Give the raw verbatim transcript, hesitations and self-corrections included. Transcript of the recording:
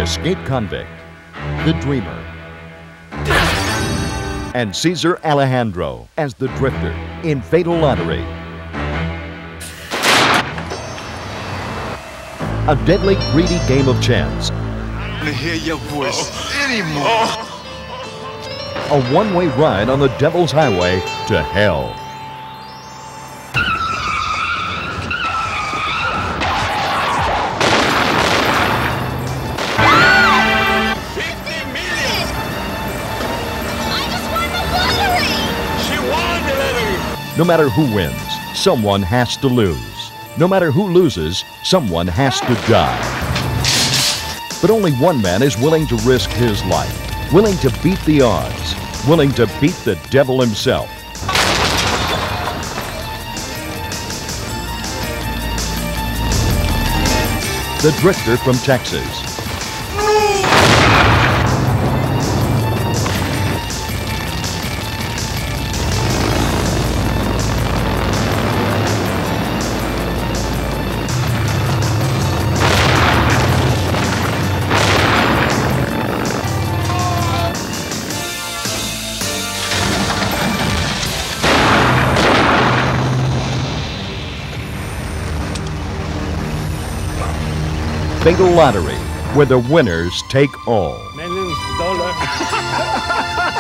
escaped convict, the Dreamer, and Cesar Alejandro as the Drifter in Fatal Lottery. A deadly, greedy game of chance. I want to hear your voice anymore. A one-way ride on the Devil's Highway to hell. fifty million! I just won the lottery! She won the lottery! No matter who wins, someone has to lose. No matter who loses, someone has to die. But only one man is willing to risk his life, willing to beat the odds, willing to beat the devil himself. The Drifter from Texas. Fatal Lottery, where the winners take all. Million dollar.